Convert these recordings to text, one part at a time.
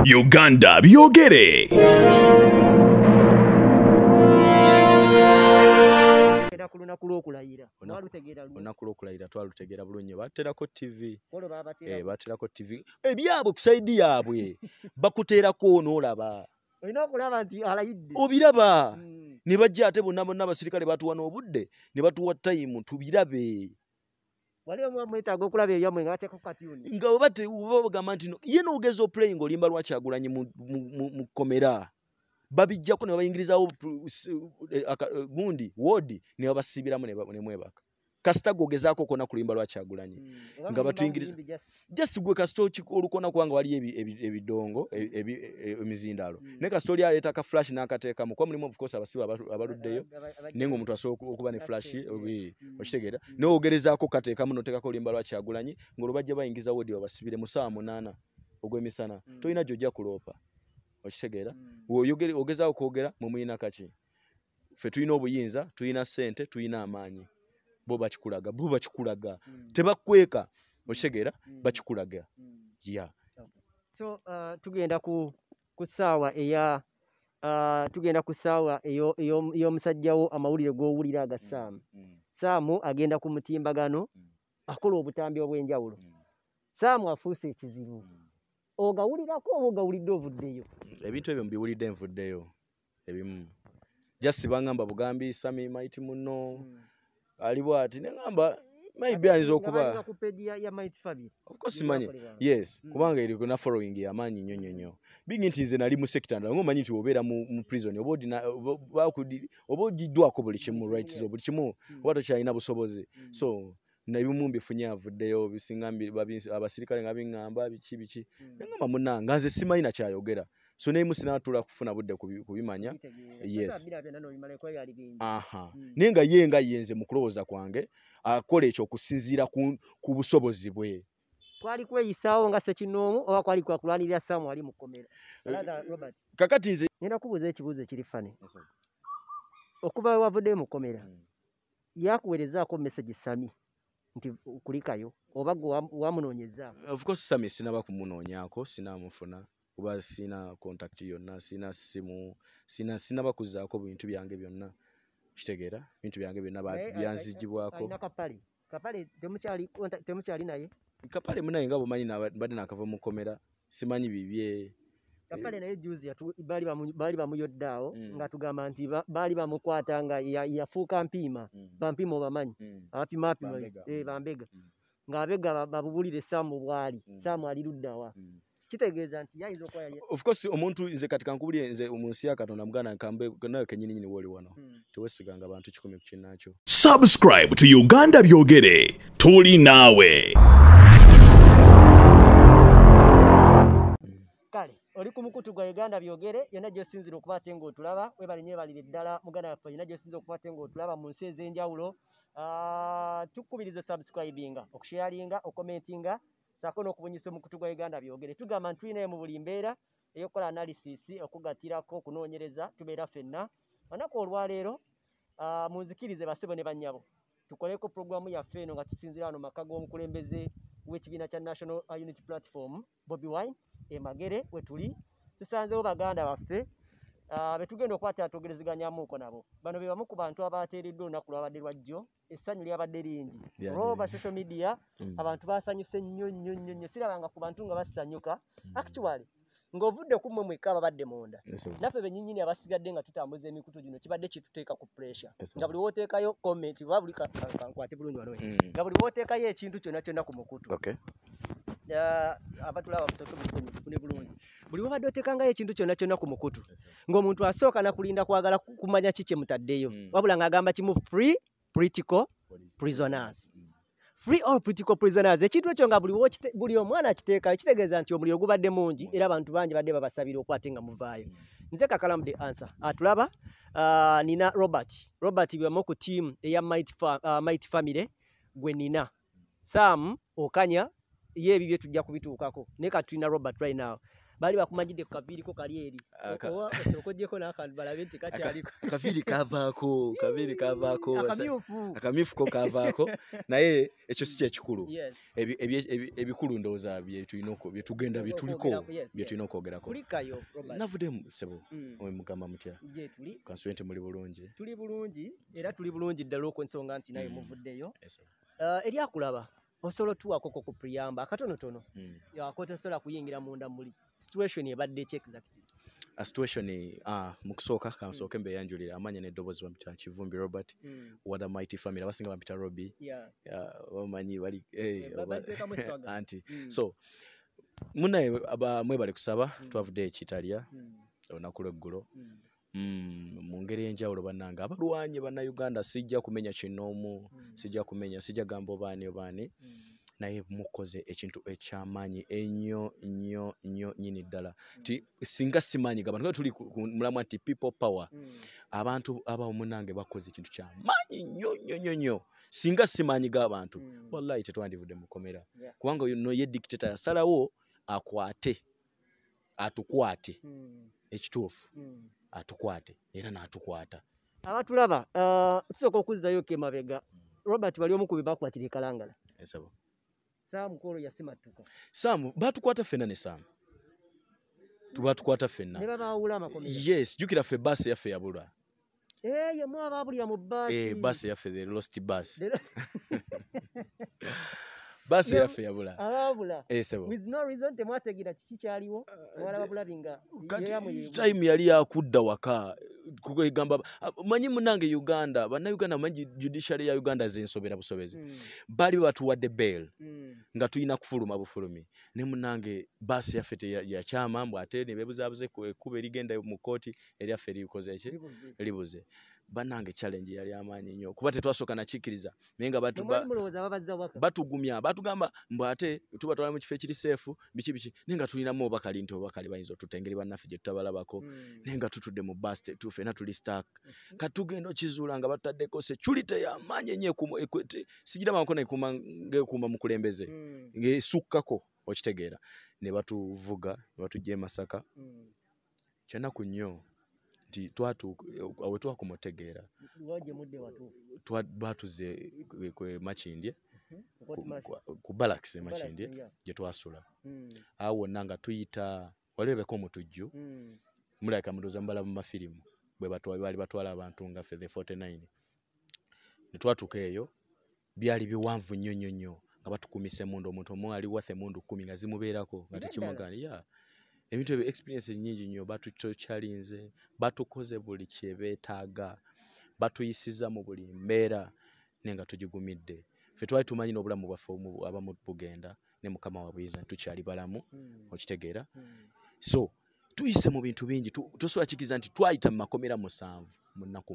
Uganda byogere. Olunaku lw'okulayira twalutegeera bulungi baterako TV. Baterako TV. Ebyabwe ku saidi yaabwe bakuteerako n'olaba. Olina okulaba nti alayidde. Obiraba. Ne bajja ate bonna abasirikale batuwa n'obudde ne batuwa time tubirabe. Waliwo mwetaaga okulaba ebyamwe ng'ateeko katuni. Nga oba bagamba nti ye n'ogeza oplaying olimba lwakyagulanyi mu komera. Babijjako ne bayingirizawo gundi wodi ne babasibiramu ne mwebaka. Kasita gogezaako kona kulimba lwakyagulanyi. Nga batuyingiriza. Just gwe kasita olukona kubanga wali ebidongo emizindalo. Ne kasita oli aleeta ka flash n'akateekamu kwa mulimu of course abasiba abaluddeyo nenga omuntu asobola okuba ne flash okitegeera ne ogerezaako kateekamu n'oteekako olimba lwakyagulanyi ng'olubajja bayingiza wodi babasibire mu ssaawa 8 ogw'emisana. Tolina gy'ojja kuloopa. Okitegeera ogezaawo kwogera mu muyina kaki. Ffe tulina obuyinza, tulina ssente, tulina amaanyi. Bo bakikulaga tebakweka okitegeera bakikulaga yeah. So tugenda ku ssaawa eya ey'omusajjawo amawulire g'owulira aga Sam. Sam agenda ku mutimbagano akola obutambi obw'enjawulo. Sam afuuse ekizibu. Ogawulirako oba ogawulidde ovuddeyo? Ebintu ebyo mbiwulidde nvuddeyo ebimu. Just bangamba bugambi Sammy maiti muno. Alibu ati nengamba maybe ayinza okuba ku page ya Mighty Family. Of course manye. Yes, kubanga eri kuna following ya manyi nyonyonyo. Bingi nti nze nali mu sector ngo manyi nti obera mu prison obogiddwako buli kimu rights zo buli kimu wato kyalina busobozi. So na ebimu mbifunye avuddeyo bisingambi abasirikale nga bingamba biki nengamba munanga nze simanyi na kyayogera. So ne musina atula kufuna budde kubimanya. Yes. Aha. Nenga yenga yenze mu kulowooza kwange akola ekyo okusinziira ku busobozi bwe. Kwali kweyisaawo nga sekinoomu oba kwali kwakulwanirira Sam ali mu kkomera. Robert. Kakati nze ngenda kubuuza ekibuuzo ekiri fane. Okuva wavudde mu kkomera. Yakuweerezaako message Sammy nti kulikayo oba wamunoonyeza. Of course Sammy sinaba kumunoonyaako sinamufuna. Kuba sina contact yonna sina simu sina bakuzaako bintu byange byonna kitegeera bintu byange byonna byanzijibwako. Alina kapale temukyali naye. Kapale munaye nga bumanyi badde nakava mu komera simanyi bibye. Kapale naye juzi bali bamuyoddaawo nga tugamba nti bali bamukwata nga yafuuka mpiima bampiima obamanyi abapima bambega ng'abega babubulire Sam bwali Sam ali luddawa. Kitegeeza nti yayinza okuba yali. Of course omuntu nze kati kankubulye nze omunsi ya Katonda muganda nkambe nawe kenyini woli wano tewesiganga abantu 10 ku kinnaakyo. Subscribe to Uganda byogere tuli naawe. Kale oli ku mukutu gwa Uganda byogere yonna gy'osinzira okuba ate ng'otulaba webalinye balire ddala muganda waffe yonna gy'osinzira okuba ate ng'otulaba mu nsi ez'enjawulo. Tukubiriza subscribinga okusharinga okomentinga sako n'okubunyisa omukutu gwa Uganda byogere. Tugamba nti tulinayo mu buli mbeera ey'okukola analysis okugatirako okunoonyereza tubeera ffenna. Olunaku olwaleero munzikirize basebo ne bannyabo tukoleko puroguramu yaffe eno nga tusinzira wano maka g'omukulembeze w'ekibiina kya National Unity Platform Bobi Wine Magere we tuli tusanzeewo baganda baffe betugenda okuba tyatogerezeganyaamuuko nabo. Bano be bamu ku bantu abateereddwa olunaku lwabadde lwa jjo. Essanyu lyabadde lingi olw'oba social media abantu basanyuse nnyo sirabanga ku bantu nga basanyuka actually ng'ovudde ku mmwe mwekka ababadde munda naffe bennyinnyini abasigadde nga tutambuza emikutu gino kibadde kituteeka ku pressure nga buli wooteekayo comment oba buli kankwate bulungi wano nga buli wooteekayo ekintu kyonna ku mukutu abatulaba musonyi tufune bulungi buli wabadde oteekangayo ekintu kyonna ku mukutu ng'omuntu asooka nakulinda kwagala kumanya kiki mutaddeyo wabula ng'agamba kimu free political prisoners. Free all political prisoners. Ekintu ekyo nga buli omwana akiteeka kitegeeza nti omuliro gubadde mungi era abantu bangi badde babasabira okwate nga muvaayo. Nze Kakalamu the answer. Atulaba nina Robert bwe ku team eya Mighty Family gwe nina. Sam okanya ye ebibye tujja kubituukako. Ne katulina Robert right now. bali bakumanyidde ku kaviiri ko kali eri owa osokojjeko n'akantu balabe nti kakyaliko akaviiri kavaako akamyufu ko kavaako naye ekyo si kyekikulu ebikulu ndowooza byetugenda byetulina okwogerako navuddemu sebo mugamba mutya kansuwente muli bulungi era tuli bulungi ddala okwensonga nti naye muvuddeyo eryakulaba osobola tuwako ku priyamba akatonotono yakotesobola kuyingira munda muli situation ebadde ki exactly situation mu kusooka kansooke mbeyanjulira amanya n'eddoboozi bamita Kivumbi Robert Wada Mighty Family abasinga bamita Robbie bamanyi bali anti so munaye mwebale kusaba twavudde ekitalya olunaku lw'eggulo mu ngeri enjawulo bannange abalwanyi bannayuganda sijja kumenya kinoomu sijja gamba obaani naye mukoze ekintu ekyamaanyi ennyo nnyini ddala ti singa simaanyi gabantu tuli mulamwa nti people power abantu abawo munnange bakoze ekintu kyamaanyi nnyo singa simaanyi g'abantu wallahi tetwandivudde mukomera kubanga no ye dictator yasalawo atukwate ekituufu atukwate era n'atukwata abatulaba tusooka okuzzayo kemabega Robert bali omu ku bebakwatira Kalangala esabo Sam Kolo yasimatuka Sam batukwata fenna ne Sam tubatukwata fenna ne babaawula amakomera yes jukira fe bus yaffe yabula ye mwa babulira mu bus bus yaffe the lost bus basi yaffe yabula ababula sebo with no reason temwategira kiki kyaliwo wala babulabinga time yali yakudda waka kugamba manyi munange Uganda bannayuganda manyi judiciary ya Uganda zensobera busobezi bali batuwadde bail nga tuyina kufuluma bufulumi ne munange basi yaffe ya chama mbw ate ne bebuzabuze kuba erigenda mu kooti eryaffe erikoze eki libuze banange challenge yali amaanyi nnyo kuba tetwasoka nakikiriza naye nga batugumya batugamba mbw ate tuba twali mu kifo ekiri seefu biki nenga tulinamu obakali nti obakali bayinza otutengeri bannaffe gye tutabalabako nenga tutudde mu bus tufena tuli stack katugenda okizuula nga bataddeko security y'amaanyi ennyo sijiraba nkona ng'ekuuma mu kulembeze ng'esukkako okitegeera ne batuvuga ne batujja e Masaka kyanaku nnyo nti awe twakumutegeera batuze kwe Makindye ku barracks Makindye gye twasula awo wonna nga tuyita walebeko omutujju mulabika mudoza mbala mu mafirimu bwe bali batwala abantu nga ffe the 49 ne twatuka eyo byali biwanvu nnyo nga batukumise emundu omuntu omu ali wathe emundu 10 nga zimubeerako nga tekimugana ebintu ebyo experiences nyingi nnyo batuchalinze batukoze buli kyebeetaaga batuyisiza mu buli mbeera nenga tugigumidde ffe twali tumanyi n'obulamu bwaffe abamu bugenda ne mukama wabwiza tukyali balamu okitegeera so tuyise mu bintu bingi tosobola kikiriza nti twayita mu makomera 7 mu nnaku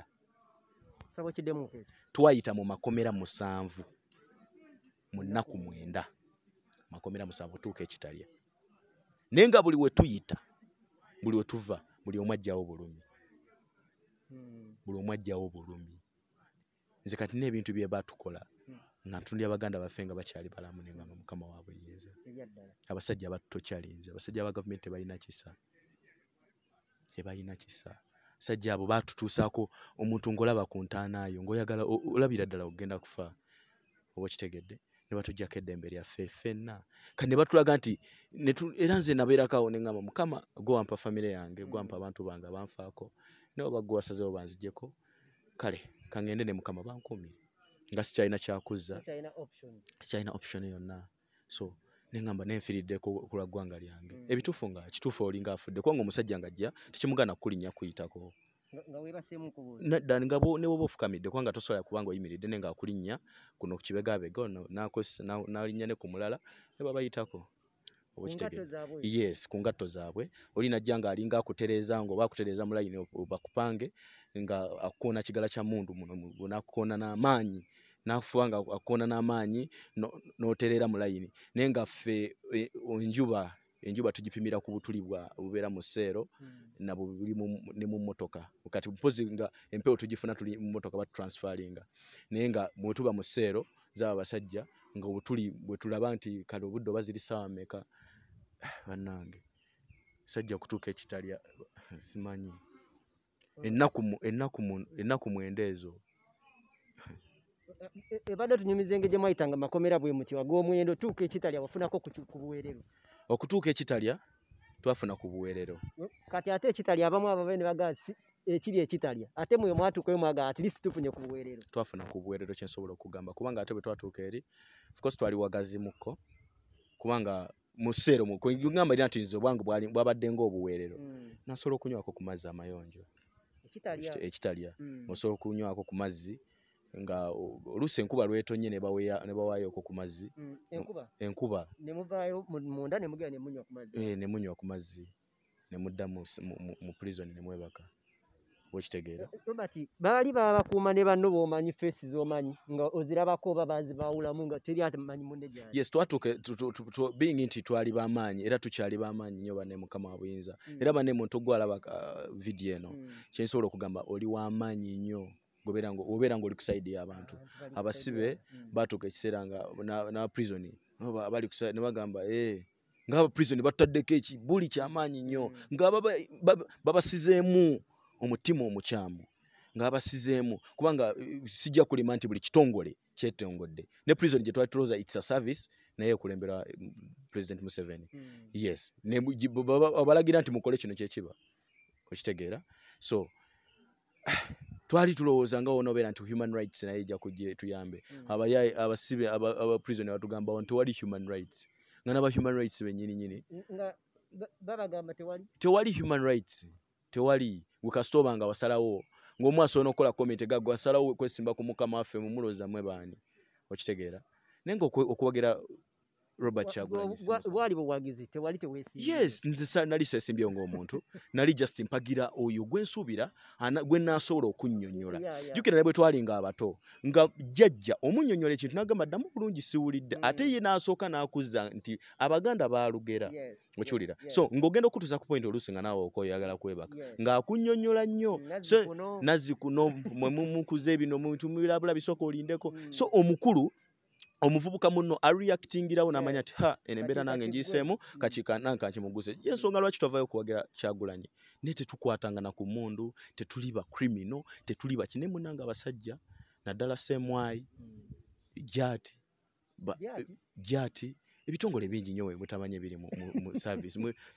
9 twayita mu makomera 7 mu nnaku 9 makomera 7 tuuka ekitalya nenga buli we tuyita buli we tuva buli omwajjawo bulumi nze kati n'ebintu bye batukola nga ntundi abaganda baffe nga bakyali balamu nenga mukama waabwe yinza abasajja batokyalinze abasajja aba gavumenti tebalina kisa sajja abo batutuusaako omuntu ng'olaba ku ntaanaayo ng'oyagala olabira ddala ogenda kufa oba kitegedde ne batujjako eddembe lyaffe ffenna kati ne batulaga nti era nze nabeerakawo ne ngamba mukama gwe wampa famire yange gwe wampa abantu bange abanfaako nabo bagwe wasazeewo banzigyeko kale kangende ne mukama bankuumire nga sikyalina kyakuzza sikyalina option yonna so nengamba nenfiridde kula ggwanga lyange ebituufu nga kituufu olinga afudde kubanga omusajja ng'ajja tekimugana kulinnya kuyitako nga ne woba ofukamidde kubanga tosobola kubanga oyimiridde nenga akulinnya kuno ku kibegabega n'alinnya ne ku mulala ne babayitako yes ku ngatto zaabwe olina ajja ng'alinga akutereeza ng'oba akutereeza mu layini bakupange nga akukoona kigala kya mundu muno nakukoona n'amaanyi nafuba nga akukoona n'amaanyi n'otereera mu layini naye nga ffe enjuba tugipimira ku butuli bubeera mu seero na buli ne mu mmotoka kati mpozi nga empewo tugifuna tuli mu mmotoka batutransferinga naye nga bwe tuba mu seero zaba basajja nga obutuli bwe tulaba nti kale obudde oba ziri ssaawa mmeka bannange sajja kutuuka ekitalya simanyi ennaku mwendeezo ebadde tunyumiza engeri gye mwayitanga makomera bwe muti wag'omwendo tuuka ekitalya wafunako ku buweerero okutuuka ekitalya twafuna ku buweerero kati ate ekitalya abamu ababe ne bagaa ekiri ekitalya ate mwe mwatuukayo mwagaa at least tufunye ku buweerero twafuna ku buweerero kyensobola okugamba kubanga ate bwe twatuuka eri of course twali wagazimukko kubanga mu sseero ngamba era nti nze obwange bwabadde ng'obuweerero nasobola okunywako ku mazzi amayonjo ekitalya osobola okunywako ku mazzi nga oluusi enkuba lwetonye ne bawaayo okwo ku mazzi enkuba ne muvaayo munda ne mugenda ne munywa ku mazzi ne munywa ku mazzi ne mudda mu prison ne mwebaka okitegeera Robert baali babakuuma ne banno b'omanyi face z'omanyi nga ozirabako oba baazibawulamu nga teri amanyi munne gyali yes twatuuke being nti twali b'amaanyi era tukyali b'amaanyi nnyo banne mukama wa buyinza era banne muntu gwalaba video eno kyensobola okugamba oli w'amaanyi nnyo obeera ng'oli ku side y'abantu abasibe batuuka ekiseera nga na prison bali ne bagamba ng'aba prison batutaddeko ekibuli ky'amaanyi nnyo nga babasizeemu omutima omukyamu ng'abasizeemu kubanga sijja kulima nti buli kitongole kyetongodde ne prison gye twali tulooza it's a service naye ekulembera President Museveni yes abalagira nti mukole kino kyekiba okitegeera so twali tulowooza nga wona obeera nti human rights naye ejja kujja tuyambe abasibe aba prison batugamba nti tewali human rights nga n'aba human rights bennyini babagamba tewali human rights tewali wekasitoba nga wasalawo ng'omu asobola okukola komite gagwe wasalawo kwesimba ku mukama waffe mumuloza mwe baani okitegeera naye nga okuwagira Robert Kyagulanyi bwali buwagizi tewali teweesimbye yes nze nali seesimbyeyo ng'omuntu nali just mpagira oyo gwe nsuubira gwe naasobola okunnyonnyola jjukira ne bwe twalinga abato nga jjajja omunnyonnyola ekintu n'agamba ddamu bulungi siwulidde ate ye n'asooka n'akuzza nti abaganda baalugera okiwulira so ng'ogenda okutuusa ku point oluusi nga naawe okoyagala kwebaka ng'akunnyonnyola nnyo nazzi kuno mwe mumukuze bino mutumulabula bisooka olindeko so omukulu omuvubuka munno areactingirawo n'amanya ati eno embeera nange ngiyiseemu nanka nkimuguze yensonga lwaki twavayo okuwagira Kyagulanyi naye tetukwatanga na ku mmundu tetuli ba criminal tetuli bakine munnanga abasajja naddala semwayi jati ebitongole bingi nnyo we mutamanye biri mu service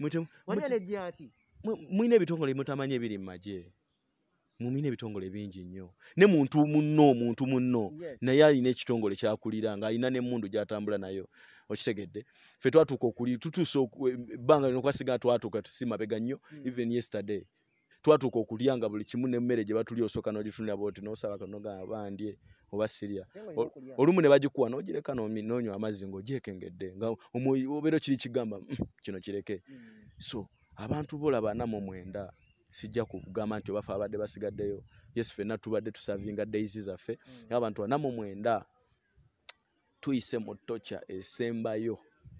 mwine ebitongole mutamanye biri mu magye mumine ebitongole bingi nnyo ne muntu munno naye alina ekitongole kyakulira nga alina n'emmundu gy'atambula nayo okitegedde ffe twatuuka okuli tutuuse ebbanga lino kwasiga twatuuka tusimabega nnyo even yesterday twatuuka okulya nga buli kimu n'emmere gye batuli osooka n'ogitunira bwoti n'osaba kanogamba bandye oba sirya olumu ne bagikuwa n'ogireka n'onywa amazzi ng'ogyekengedde nga obeera kiri kigamba kino kireke so abantu bolaba 49 sijja kugamba nti bafa abadde basigaddeyo yes ffenna tubadde tusavinga days zaffe abantu 49 tuyise mu tocha esembayo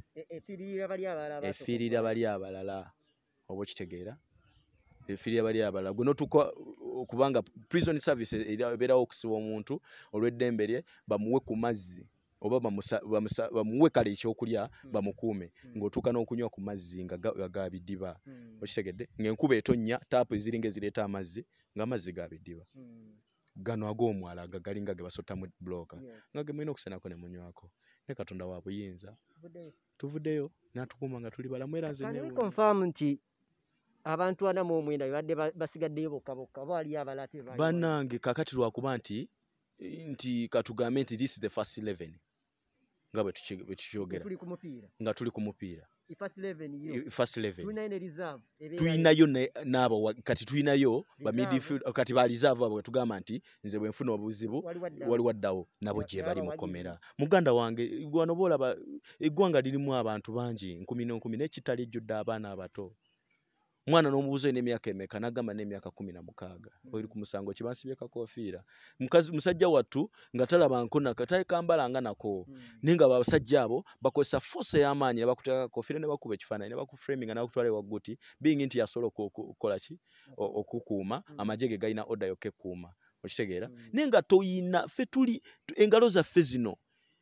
efiirira bali abalala oba okitegeera efiirira bali abalala gwe notuka kubanga prison service ebeerawo okusiba omuntu olw'eddembe lye bamuwe ku mazzi oba bamuwe kale ekyokulya bamukuume ng'otuuka n'okunywa ku mazzi nga ga bidiba okitegedde ng'enkuba etonnya taapu eziringa ezireeta amazzi ng'amazzi ga bidiba gano ag'omwala galinga ge basottamu bulooka nga ge mulina okusenako ne munywako ne Katonda wa buyinza tuvuddeyo n'atukuuma nga tuli balamu era nze confirm nti abantu 49 babadde basigaddeyo bokka baali abalate bannange kakati lwakuba nti katugambe nti this is the first 11 nga bwe tukyogera nga tuli ku mupiira first 11 tulinayo n'abo kati tulinayo ba midfield kati ba reserve abo tugamba nti nze bwe nfuna obuzibu wali waddawo nabo gye bali mukomera muganda wange gwano boolaba eggwanga lirimu abantu bangi 10 n'ekitali ejjudde abaana abato mwana n'omubuuzo n'emyaka emeka n'agamba n'emyaka 16 oli ku musango kibansibye kakofiira musajja wattu nga talaba nkona kataye kambalanga nako ninga abasajja abo bakozesa force y'amaanyi ne bakuteeka kakofiira ne bakuba ekifaananyi ne bakuframing na bakutwala ewaguti being nti yasobola okukola ki okukuuma amagye ge galina order yoke kuuma okitegeera nenga toyina ffe tuli engalo zaffe zino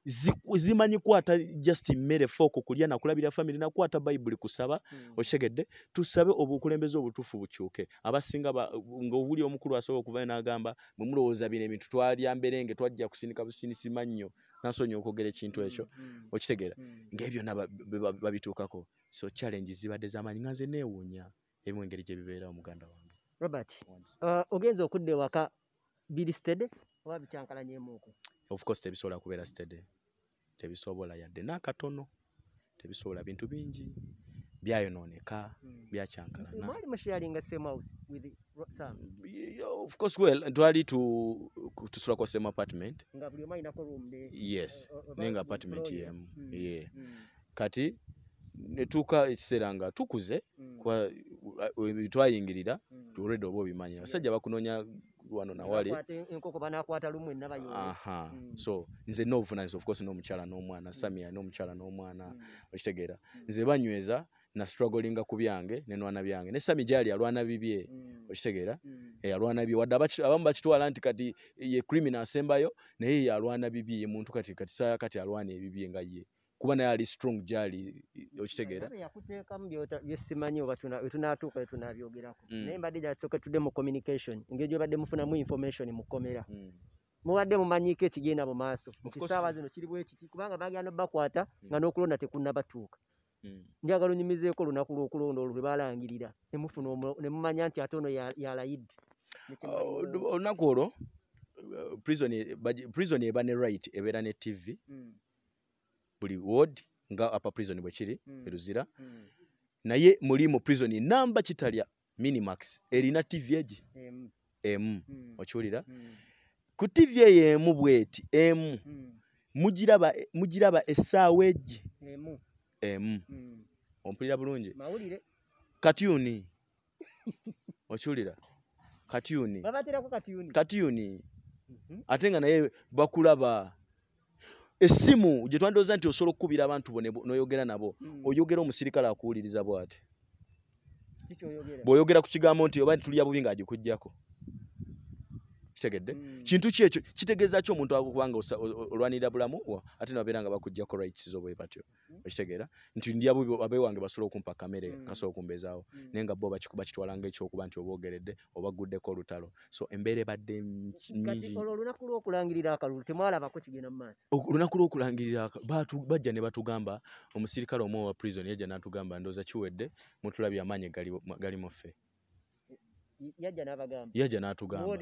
zimanyi kwata just mmere foko kulya na kulabira family na kwata Bible kusaba oshegedde tusabe obukulembeze obutufu bukyuke abasinga nga obuli omukulu asobola okuva n'agamba mwe mulowooza bino ebintu twalya mberenge twajja kusinika businisi mannyo nasonye okogera ekintu ekyo okitegeera ng'ebyo babituukako so challenges zibadde z'amaanyi nga nze neewuunya ebimu engeri gye bibeera omuganda wange. Robert, ogenze okudda ewaka biri steady oba bikyankalanyeemuuko? Of course tebisobola kubeera steady, tebisobola yadde n'akatono, tebisobola bintu bingi byayonooneka byakyankalana. Mwali musharinga same house with Sam? Of course, well, twali tusula kwa same apartment. Nga buli omu alinako room de? Yes, nenga apartment yemu. Yeah. Kati netuuka ekiseera nga tukuze twayingirira already oba obimanyi abasajja bakunoonya wano na wali enkoko banakwata lumwe nabayo. So nze n'obuvunaanyizibwa of course n'omukyala n'omwana Sammy n'omukyala n'omwana okitegeera nze banyweza na strugglinga ku byange nenwana byange ne Sammy gyali alwana bibye okitegeera alwana bibye wadde abamu bakitwala nti kati ye criminal asembayo naye alwana bibye muntu kati saa kati alwana ebibye nga ye kuba naye ali strong gyali okitegeera yakuteekamu byesimanyi oba tunatuuka tunabyogerako naye mbadde gyasooka tudde mu communication engeri gyobadde mufunamu information mukomera mubadde mumanyiiko ekigenda mu maaso nti saawa zino kiri bwe kiti kubanga bagenda bakwata nga n'okulonda tekunnabatuuka. Njagala onyumizeeko olunaku lw'okulonda olwo lwe balangirira ne mumanya nti ate ono yalayidde. Olunaku olwo prison eba ne right ebeera ne TV buli ward nga apa prison bwe kiri eruzira naye muli mu prison namba kitalya minimax erina TV egi okiwulira ku TV emu bweti emu mugiraba essaawa egi ompulira bulungi katyuni okiwulira katyuni ate nga naye bakulaba essimu gye twandowooza nti osobola okukubira abantu bo n'oyogera nabo oyogera omusirikale akuwuliriza bw'ati bw'oyogera ku kigambo nti oba tulya bubi ng'agikuggyako kitegedde kintu kyekyo kitegeeza ki omuntu akubanga olwanirira bulamu ate nababeera nga bakuggyako rights zo bwe batyo okitegeera nti ndya bubi abe wange basobola okumpa kamere kasobola okumbeezaawo naye nga bo bakitwalanga ekyokuba nti oboogeredde obaguddeko olutalo so embeera ebadde nyingi. Olwo olunaku lw'okulangirira akalulu temwalabako kigenda mu maaso? Olunaku lw'okulangirira bajja ne batugamba omusirikale omu wa prison yajja n'atugamba ndowooza kiwedde mutulabye amaanyi gali mu ffe. Yajja n'atugamba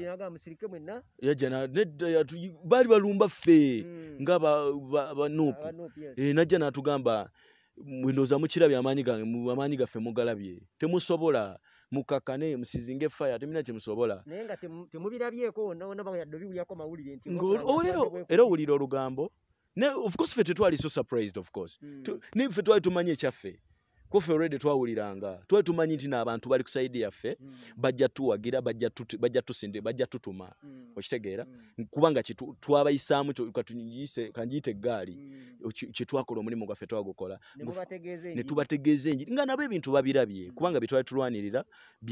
baali balumba ffe nga banuupu najja n'atugamba ndowooza mukirabye amaanyi gaffe mugalabye temusobola mukakane musizinge fire temina kye musobola naye nga temubirabyeko yadde biwulyako mawulire nti era owulira olugambo of course ffe tetwali so surprised of course niffe twali tumanyi ekyaffe kofe already twawuliranga twali tumanyi nti n'abantu bali ku side yaffe bajja tuwagira bajja tusinde bajja tutuma okitegeera kubanga twabayisaamu kanjiyite eggaali kyetwakola omulimu gwaffe twagukola ne tubategeeza enjiri nga nabo ebintu babirabye kubanga bye twali tulwanirira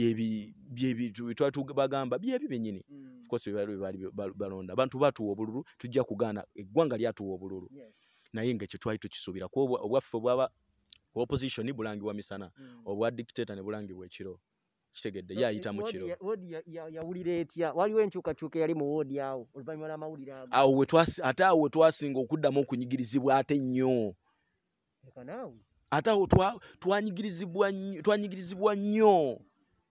bye twali tubagamba byebi byennyini of course bali balonda abantu batuwa obululu tujja kugaana eggwanga lyatuwa obululu naye nga ekyo twali tukisuubira kuba obwaffe bwaba opposition bulangibwa misana obwa dictator ne bulangibwa ekiro kitegedde yayita mu kiro wodi yawulira etya waliwo enkyukakyuka yali mu wodi awo oluvannyuma lw'amawulire ago awo twasinga okuddamu okunyigirizibwa ate nnyo ate awo twanyigirizibwa nnyo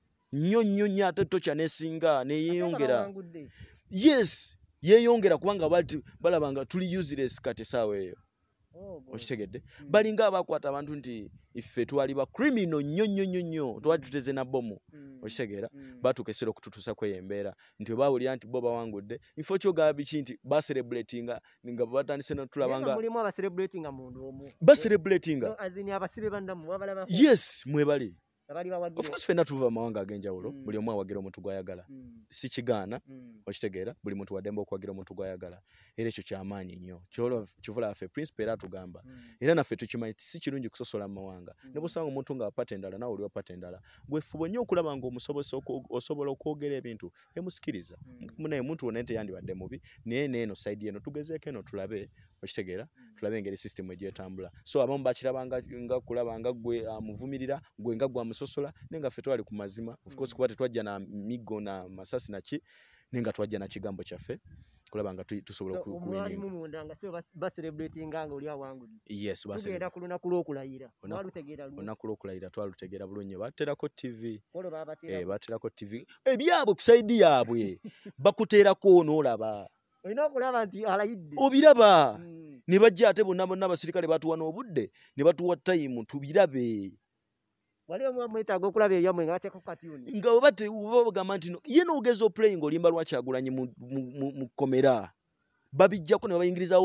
ate tokya nesinga neyeeyongera yes yeeyongera kubanga balabanga tuli useless kati essaawa eyo okitegedde balinga abakwata abantu nti iffe twali ba criminal nnyo twali tuteze na bomu okitegeera batuuka essera okututuusa kweyembeera nti bawulira nti bo bawangudde ifo kyogaba biki nti baselebratinga nga batandise notulabanga mulimu abaselebratinga mundu omu baselebratinga azini abasibe bandamu wabalaba yes mwebali of course fenna tuva amawanga ag'enjawulo buli omu awagira omuntu gwayagala si kigaana okitegeera buli muntu waddembe okwagira omuntu gwayagala era ekyo kyamaanyi nnyo kivula ffe principe era atugamba era naffe tukimanyi si kirungi kusosola mu mawanga ne busanga omuntu nga apata endala nawe oli wapata endala bwefuba nnyo okulaba nga osobola okwogera ebintu emusikiriza naye omuntu wonna teyandibadde mubi naye neeno sayidi eno tugezeeko eno tulabe okitegeera tulabe engeri system egyetambula so abamu bakirabanga nga kulabanga gwe amuvumirira gwe nga gwa musosola nenga ffe twali ku mazima of course kuba tetwajja na migo na masasi naki nenga twajja na kigambo kyaffe kulabanga tusobola omwali mumunda nga so ba celebrating nga oli awangudde yes tugenda ku lunaku lw'okulayira olunaku lw'okulayira twalutegeera bulungi baterako TV baterako TV ebyabwe ku side yaabwe bakuteerako n'olaba olina okulaba nti alayidde obiraba ne bajja ate bonna abasirikale batuwa n'obudde ne batuwa time tubirabe wali mwetaaga okulaba ebyamwe nga bateeko katyuni nga bagamba nti ye n'ogeza oplaying olimba lwakyagulanyi mu komera babijjako ne babayingirizawo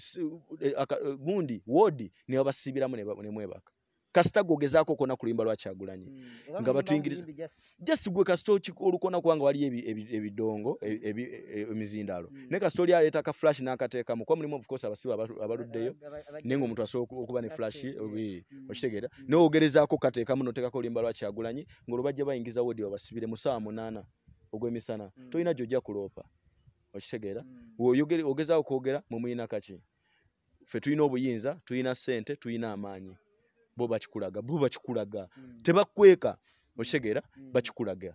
gundi wodi ne babasibiramu ne mwebaka kasita gogezaako okona kulimba lwakyagulanyi nga batuyingiriza just gwe kasita olukona kubanga wali ebidongo emizindalo ne kasita oli aleeta ka flash n'akateekamu kuba mulimu of course abasiba abaluddeyo naye ng'omuntu asobola okuba ne flash okitegeera n'ogerezaako kateekamu n'oteekako olimba lwakyagulanyi ng'olubajja bayingiza wodi babasibire mu ssaawa 8 ogw'emisana tolina gy'ojja kuloopa okitegeera ogezaako kwogera mumuyina kaki ffe tulina obuyinza tulina ssente tulina amaanyi bo bakikulaga tebakweka okitegeera bakikulaga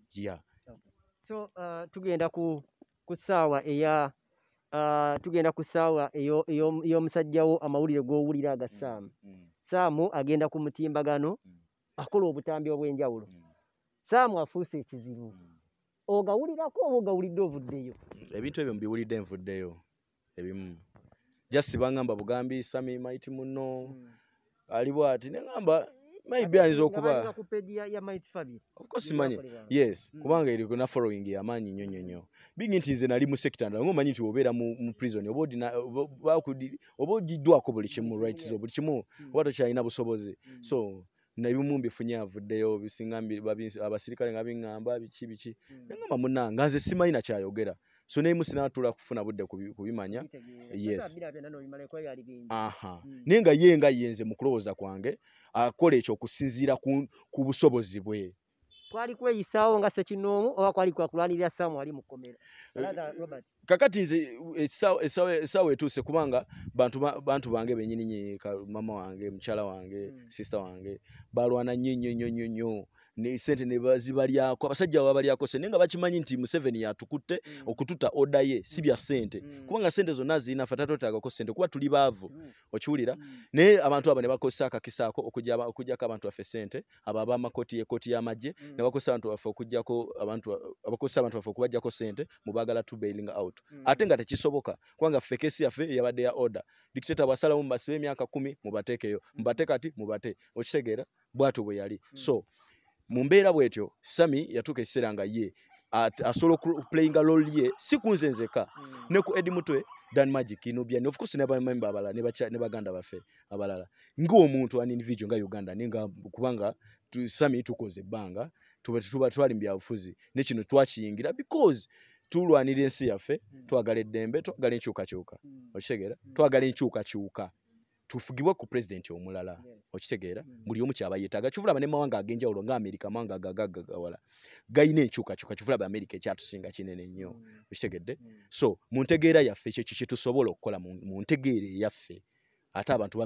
so tugenda ku ssaawa ey'omusajjawo amawulire g'owulira aga Saamu agenda ku mutimbagano akola obutambi obw'enjawulo Saamu afuuse ekizibu ogawulirako oba ogawulidde ovuddeyo ebintu ebyo mbiwulidde nvuddeyo ebimu just bangamba bugambi Sammy maiti muno alibo ati nengamba maybe ayinza okuba ku page ya Mighty Family of course manyi yes kubanga eri kuna following ya manyi nyonyonyo bingi nti nze nali mu sector ngo manyi nti obeera mu prison obodiddwako buli kimu rights zo buli kimu wato kyalina busobozi so nabimu mbifunye avuddeyo bisingambi abasirikale nga bingamba biki nengamba munanga nze simanyi na kyayogera so naye musinatula kufuna budde kubimanya yes nenga yenga yenze mu kulowooza kwange akola ekyo okusinziira ku busobozi bwe kwali kweyisaawo nga sekinoomu oba kwali kwakulwanirira Saamu ali mu kkomera kakati nze essaawa etuuse kubanga bantu bange bennyini mama wange mukyala wange sister wange balwana nnyo ne sente ne bazibalyako abasajja babalyako sente nenga bakimanyi nti Museveni yatukutte okututa oda ye si bya sente kubanga sente zonna zirina ffe tatwetaagako sente kuba tuli baavu okiwulira naye abantu abo ne bakozesa akakisaako okujjako abantu baffe sente abo ab'amakoti ekoti y'amagye ne bakozesa abantu baffe okujjako abakozesa abantu baffe okubajjako sente mu baagala to bailing out ate nga tekisoboka kubanga ffe kesi yaffe yabadde ya order dictator bwasalamu mbasibe emyaka 10 mubateekeyo mbate kati mubate okitegeera bw'atyo bwe yali so mu mbeera bwetyo Sammy yatuuka ekiseera nga ye asobola playinga role ye si kunzenzeka ne ku Eddie Mutwe Dan Magic Inobia of course ne bamemba abalala ne baganda baffe abalala ng'omuntu an individual nga Uganda ninga kubanga Sammy tukoze banga tuba twali mbyabufuzi ne kino twakiyingira because tulwanira ensi yaffe twagala eddembe twagala enkyukakyuka okitegeera twagala enkyukakyuka tufugibwa ku president omulala okitegeera buli omu kyaba yeetaaga kivulaba ne mawanga ag'enjawulo nga America mawanga agagagawala gayina enkyukakyuka kivulaba America ekyatusinga kinene nnyo okitegedde so mu ntegeera yaffe ekyo kye tusobola okukola mu ntegeera yaffe ate abantu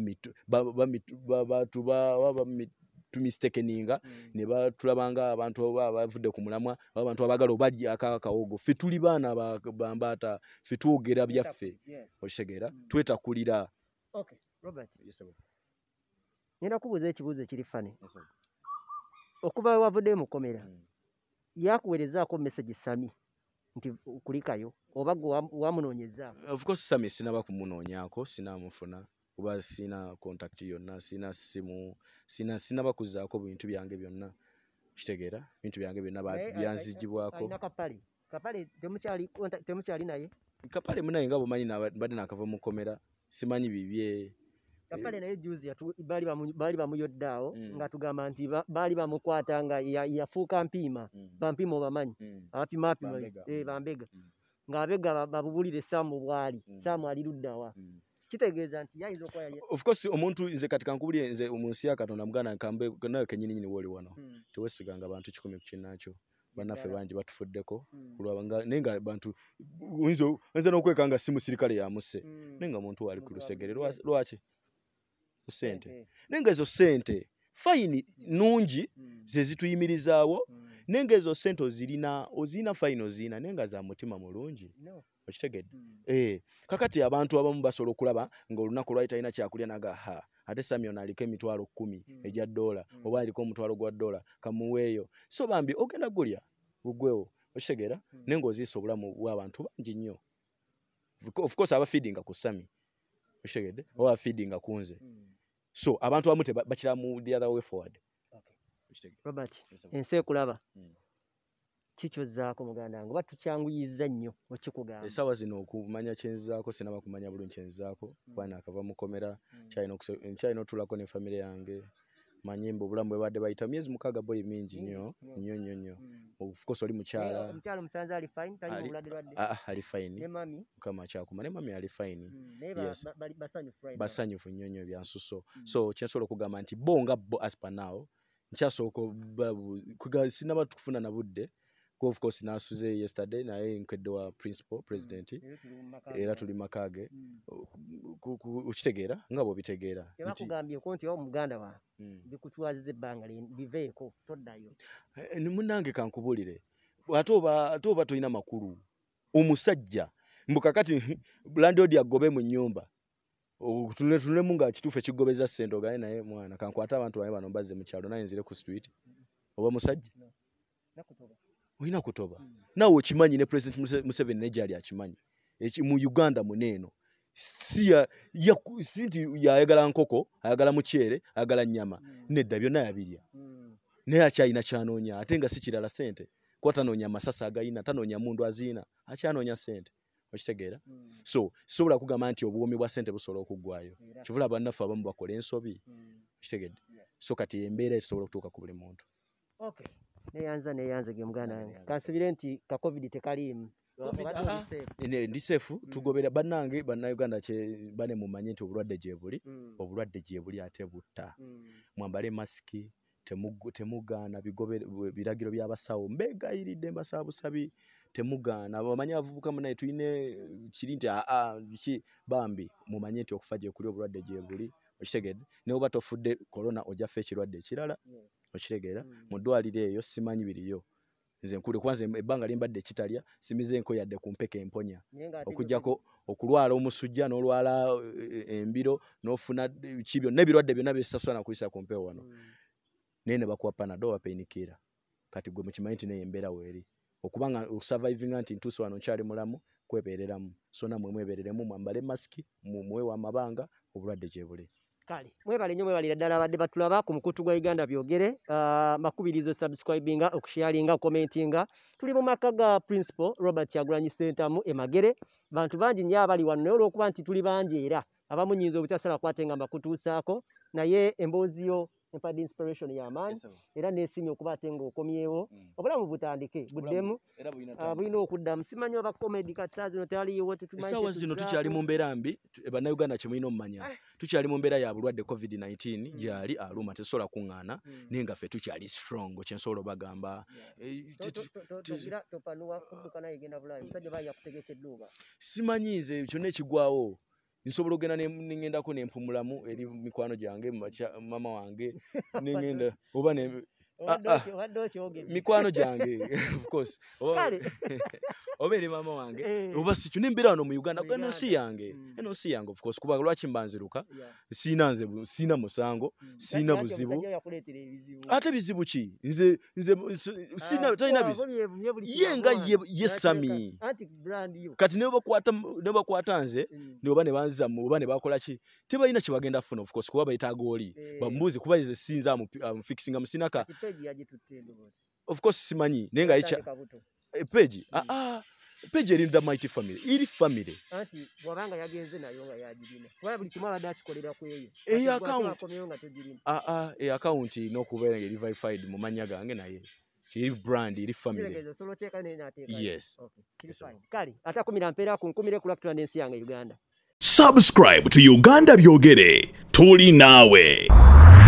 tumistakeninga ne batulabanga abantu bavudde ku mulamwa abantu abagala obajja akawogo ffe tuli baana bambata ffe twogera byaffe okitegeera twetakulira Robert, nina kubuuza ekibuuzo ekiri fane okuva wavudde mu kkomera yakuweerezaako message Sammy nti kulikayo oba wamunoonyezzaako of course Sammy sinaba kumunoonyaako sinamufuna kuba sina contact yonna sina simu sinaba kuzzaako bintu byange byonna kitegeera bintu byange byonna byanzigibwako alina kapale temukyali naye kapale munaye nga bumanyi badde nakava mu kkomera simanyi bibye kapale naye juzi baali bamuyoddaawo nga tugamba nti baali bamukwata nga yafuuka mpiima bampiima obamanyi abapima bambega ng'abega babubulire Saamu bwali Saamu ali luddawa kitegeeza nti yayinza okuba of course omuntu nze kati kankubulye nze mu nsi ya Katonda muganda nawe kenyini nyini woli wano tewesiganga abantu 10 ku kinnaakyo bannaffe bangi batufuddeko kulwabanga nenga abantu nze n'okwekanga si musirikale yamuse nenga muntu wali ku lusegere lwaki ssente nenga ezo ssente fayini nungi ze zituyimirizaawo nenga ezo ssente ozina fayini ozina nenga za mutima mulungi okitegedde kakati abantu abamu basobola okulaba ng'olunaku lwali talina kyakulya naga ate Sammy ono aliko emitwalo 10 egya dola oba aliko omutwalo gwa dola kamuweeyo so bambi ogenda gulya ugwewo okitegeera nenga oziisa obulamu bw'abantu bangi nnyo of course aba feedinga ku Sammy okitegeedde oba feedinga ku nze so abantu abamu bakira mu the other way forward. Robert ensi ekulaba kikyozzaako muganda wange oba tukyanguyiza nnyo okikugamba essaawa zino okumanya kyenzaako sinaba kumanya bulungi kyenzaako bwana akava mukomera kyalina otulako ne famire yange manyimba obulamu bwe badde bayita myezi 6 boyi mingi nnyo of course oli mukyala omukyala musanze ali fine tali bulwadde lwadde ali fine ne mami kama kyakuma ne mami ali fine basanyufu nnyo bya nsuso so kyensobola okugamba nti bonga bo as per now nkyasooka sinaba tukufuna na budde of course nasuze yesterday naye nkedde wa principal president era tuli makage ukitegeera nga bo bitegeera bakugambye ko nti omuganda wa bikutwazize ebbanga biveeko toddayo ni munange kankubulire ate oba tulina makulu omusajja mbukakati landlord agobe mu nyumba tunemu nga kituufu ekigobeza ssente ogaye naye mwana kankwata abantu baye bano mbazze mu kyalo naye nzire ku street oba musajja oyina kutoba nawe okimanyi ne President Museveni nejali akimanyi mu Uganda muneeno sinti yayagala nkoko ayagala mukyere ayagala nyama nedda byonna yabirya naye akyalina kyanoonya ate nga si kirala ssente kuba tanoonya masasa agayina tanoonya mundu azina akyanoonya ssente okitegeera so sobola kugamba nti obuwomi bwa ssente busobola okuggwayo kivula bannaffe abamu bakola ensobi okitegedde so kati embeera esobola okutuuka ku buli muntu neyanze ge muganda wange kansubire nti ka covid tekaliimu ndi sefu tugobera bannange bannayuganda bane mumanye nti obulwadde gye buli ate butta mwambale masiki temugaana biragiro by'abasawo mbegayiridde mbasaba busabi temugaana bamanyi avubuka munaye tuyine kiri nti bambi mumanye nti okufa gye kuli obulwadde gye buli okitegedde ne oba tofudde corona ojja fe ekirwadde ekirala okitegeera mu ddwaliro eyo simanyi biriyo nze nkule kwanza ebbanga limbadde kitalya simize enko yadde ku mpeka emponya okujjako okulwala omusujja n'olwala embiro n'ofuna kibyo n'ebirwadde byonna byesasula na kuyisa ku mpewo wano naye ne bakuwa panado wapainikira kati gwe mukimanyi nti naye embeera weeri okubanga osurvivinga nti ntuuse wano nkyali mulamu kwebeereramu so namwe mwebeereremu mwambale masiki mumuweewo amabanga obulwadde gye buli kale mwebale nnyo mwebalira ddala abadde batulaba ku mukutu gwa Uganda byogere makubirizo subscribinga okusharinga commentinga tuli mu maka ga principal Robert Kyagulanyi Ssentamu Emagere bantu bangi nnyo abali wano naye olw'okuba nti tuli bangi era abamu nnyinza obutasala kwatenga mbakutuusaako naye emboozi yo empadde inspiration y'amaanyi era neesimye okuba ate ng'okomyewo obulamu butandike buddemu bulina okuddamu simanyi oba comedy kati saa zino taliiwo essaawa zino tukyali mu mbeera mbi bannayuganda kye mulina omumanya tukyali mu mbeera ya bulwadde covid-19 gyali aluma tesobola kuŋŋaana naye nga ffe tukyali strong kyensobola obagamba simanyi nze kyonna ekigwawo nsobola ogenda nengendako nempumulamu eri mikwano gyange mama wange nengenda oba mikwano gyange of course oba eri mama wange oba sikyo nembeera wano mu Uganda eno si yange of course kuba lwaki mbanziruka siina musango siina buzibu ate bizibu ki nze talina bizibu ye nga ye Sammy kati ne bakwata nze oba ne banzizamu oba ne bakola ki tebalina kye bagenda funa of course kuba bayitaaga oli bambuuzi kuba nze sinza amufixinga musinaka of course simanyi naye nga yicha page page eri the mighty family iri family anti wabanga yagenze nayo nga yagirina wala buli kimala dakikolera ku eyo account n'okubeera eri verified mu manya gange naye iri brand iri family yes kali atakumira mpera kunkumire kulakutwa n'ensi yange Uganda. Subscribe to Uganda Byogere, tuli nawe.